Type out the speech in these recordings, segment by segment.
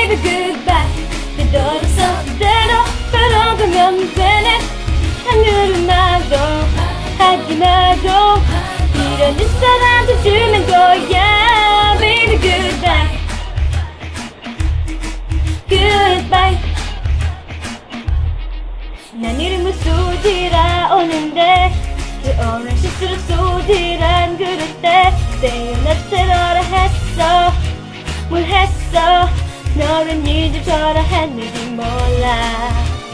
baby goodbye. 되돌아서 그대로 걸어가면 되네. 하늘은 말도 하지 말고 이런 네 사랑도 주는 거야. Baby goodbye. Goodbye. 난 이름을 쏘지라 오는데 그 어느 실수로 쏘지란 그럴 때 떼어놨더라 했어. 뭘 했어. 너는 이제 저라 했는지 몰라.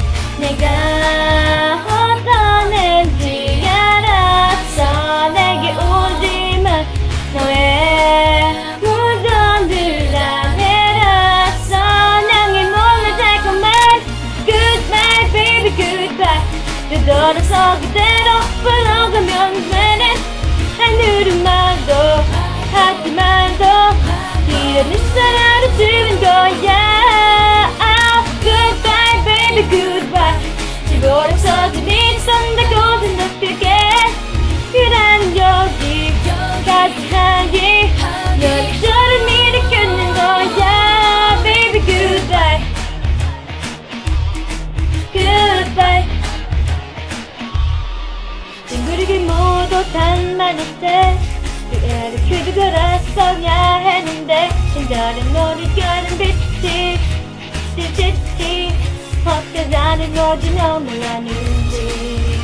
내가 어떤 애인지 알았어. 내게 오지만 너의 무덤들 다 내렸어. 낭이 몰라 달콤한 Goodbye baby goodbye. 되돌아서 그대로 걸어가면 되네. 하늘은 말도 하지 말고 이런 네 사랑을 주는 거야. Goodbye baby goodbye. 지구랑 서진 네 손 닿고 느낄게. 그라는 여기까지 하기 너를 저를 일으키는 거야. Baby goodbye. Goodbye. 친구들이 모두 단말일 때 그애를 그저 걸었어야 했는데 친절한 너를 껴는 빛이 찌찌찌 헛되다는 거지 너무 아는지.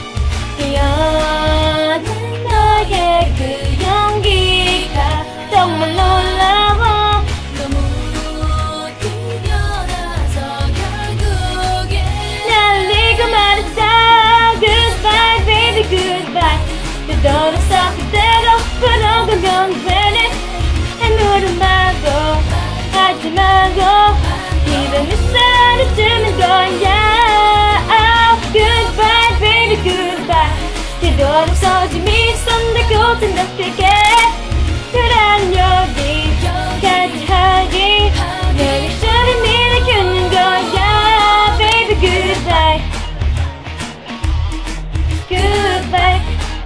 깨어난 너의 그 용기가 정말 놀라워. 너무 뛰어나서 결국에 날리고 말았어. Goodbye baby goodbye. 되돌아서 그대로 걸어가면 되네. 하늘은 말고 하지 말고 이런 네 사랑을 주는 거야. Goodbye baby goodbye. 되돌아서지 미손 닿고 생각할게. 그란 여기까지 하기 너의 손을 일으키는 거야. Baby goodbye. Goodbye.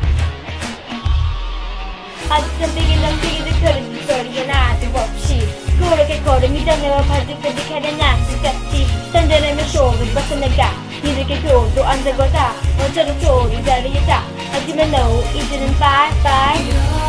아직은 삐기는 거리는 소리가 나도 없이 그렇게 걸음이 닿네와 발등까지 가는 약속같이 던져내면 쇼를 벗어나가 이렇게 교도 안 되거다. 너처럼 교리 자리에 다 하지만 no 이제는 bye bye.